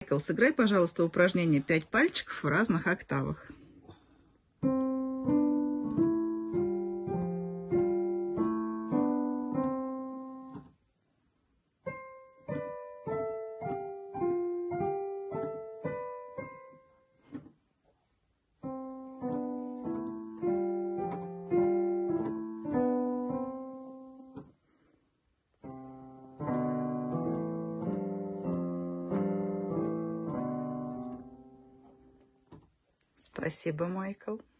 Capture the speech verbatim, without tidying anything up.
Майкл, сыграй, пожалуйста, упражнение «Пять пальчиков в разных октавах». Спасибо, Майкл.